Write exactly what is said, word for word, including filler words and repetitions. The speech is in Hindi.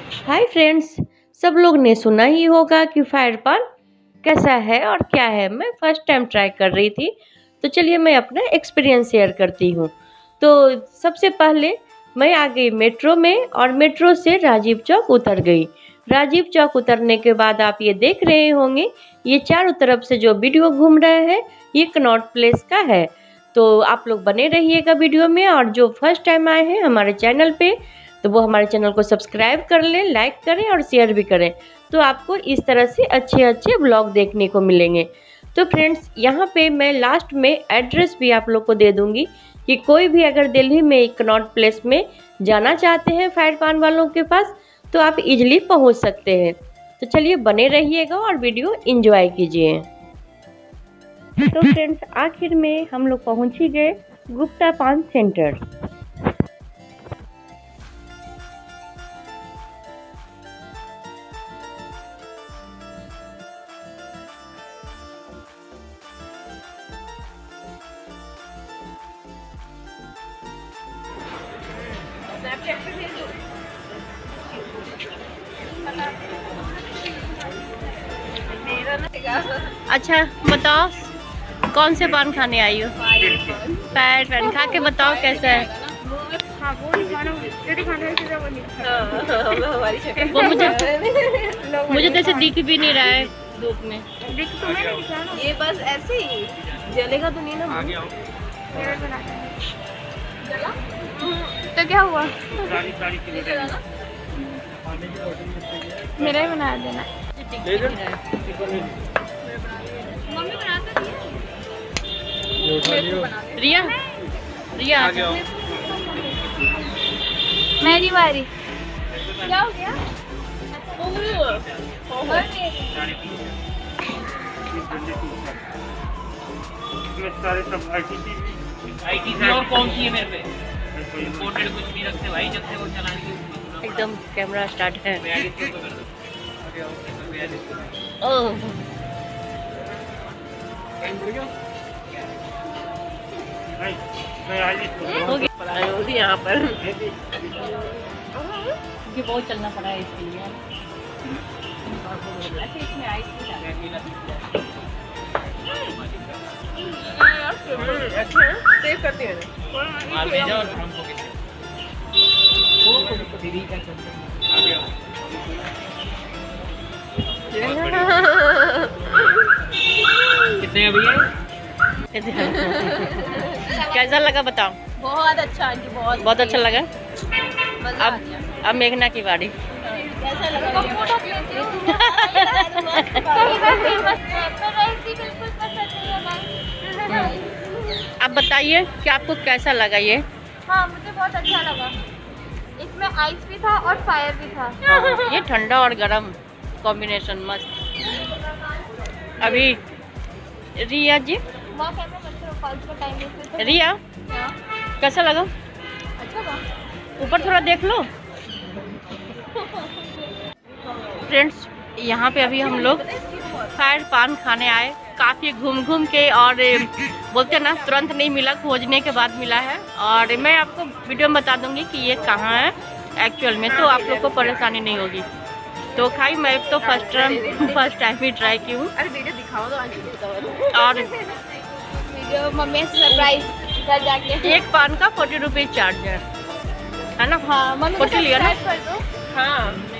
हाय फ्रेंड्स, सब लोग ने सुना ही होगा कि फायर पान कैसा है और क्या है। मैं फर्स्ट टाइम ट्राई कर रही थी, तो चलिए मैं अपना एक्सपीरियंस शेयर करती हूँ। तो सबसे पहले मैं आ गई मेट्रो में और मेट्रो से राजीव चौक उतर गई। राजीव चौक उतरने के बाद आप ये देख रहे होंगे, ये चारों तरफ से जो वीडियो घूम रहे हैं ये कनॉट प्लेस का है। तो आप लोग बने रहिएगा वीडियो में, और जो फर्स्ट टाइम आए हैं हमारे चैनल पे तो वो हमारे चैनल को सब्सक्राइब कर लें, लाइक करें और शेयर भी करें, तो आपको इस तरह से अच्छे अच्छे ब्लॉग देखने को मिलेंगे। तो फ्रेंड्स, यहाँ पे मैं लास्ट में एड्रेस भी आप लोग को दे दूँगी कि कोई भी अगर दिल्ली में कनॉट प्लेस में जाना चाहते हैं फायर पान वालों के पास तो आप इजीली पहुँच सकते हैं। तो चलिए बने रहिएगा और वीडियो एंजॉय कीजिए। तो फ्रेंड्स, आखिर में हम लोग पहुँच ही गए गुप्ता पान सेंटर। अच्छा बताओ, कौन से पान खाने आई हो? फायर पान खा के बताओ कैसा है। वो मुझे मुझे जैसे दिख भी नहीं रहा है धूप में। दिख तो मैं नहीं दिख रहा ना, ये बस ऐसे ही जलेगा तो नहीं ना। जला तो क्या हुआ? मेरा ही बना देना। मम्मी बनाती है। रिया रिया आ जाओ। मेरी बारी। क्या हो गया? सारे सब आईटी आईटी और कौन सी है मेरे पे? इंपोर्टेड कुछ नहीं रखते भाई, जब से वो चलाने एकदम कैमरा स्टार्ट है। ओह हो गया यहाँ पर, क्योंकि बहुत चलना पड़ा है इसके लिए। अच्छा, इसमें आइस सेव करती है माल भेजा और हमको दीदी का कितने हैं भैया? कैसा लगा बताओ? बहुत अच्छा आंटी, बहुत बहुत अच्छा लगा। मजा आ अब गया। अब मेघना की बारी। कैसा लगा? फोटो अब बताइए कि आपको कैसा लगा ये? हाँ, मुझे बहुत अच्छा लगा। इसमें आइस भी था और फायर भी था। ये ठंडा और गरम कॉम्बिनेशन मस्त। अभी रिया जी, वहाँ कैमरा मत करो, फालतू का टाइम वेस्ट है। रिया हाँ, कैसा लगा? अच्छा था। ऊपर थोड़ा देख लो। फ्रेंड्स, यहाँ पे अभी हम लोग फायर पान खाने आए, काफ़ी घूम घूम के, और बोलते हैं ना तुरंत नहीं मिला, खोजने के बाद मिला है। और मैं आपको वीडियो में बता दूंगी कि ये कहाँ है एक्चुअल में, तो आप लोग को परेशानी नहीं होगी। तो खाई मैं तो फर्स्ट टाइम फर्स्ट टाइम ही ट्राई की हूँ। अरे वीडियो दिखाओ तो आज और वीडियो मम्मी से सरप्राइज घर जाके। एक पान का फोर्टी रुपीज़ चार्ज है, है ना? हाँ, मम्मी फोर्टी लिया ना? कर दो। हाँ।